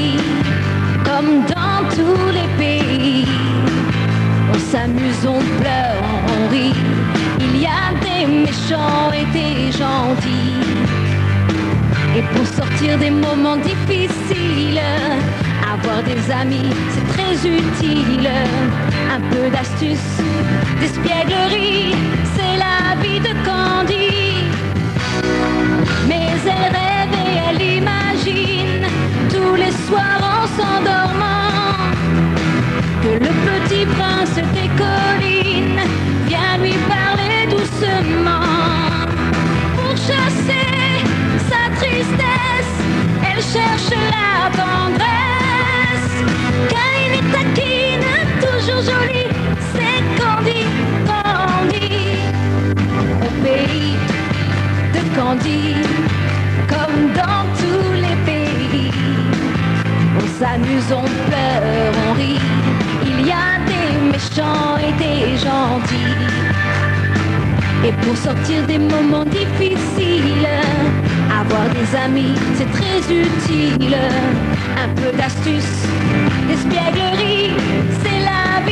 vie, comme dans tous les pays. On s'amuse, on pleure, on rit. Il y a des méchants et des gentils. Et pour sortir des moments difficiles, avoir des amis, c'est très utile. Un peu d'astuce, d'espièglerie, c'est la vie de Candy. Mais elle rêve et elle imagine, tous les soirs en s'endormant, que le petit prince des collines vient lui parler doucement. Pour chasser sa tristesse, elle cherche la tendresse. Car il est taquine, toujours joli, c'est Candy, Candy. Au pays de Candy, comme dans tous les pays, on s'amuse, on pleure, on rit. Il y a des méchants et des gentils. Et pour sortir des moments difficiles, avoir des amis, c'est très utile. Un peu d'astuce, d'espièglerie, c'est la vie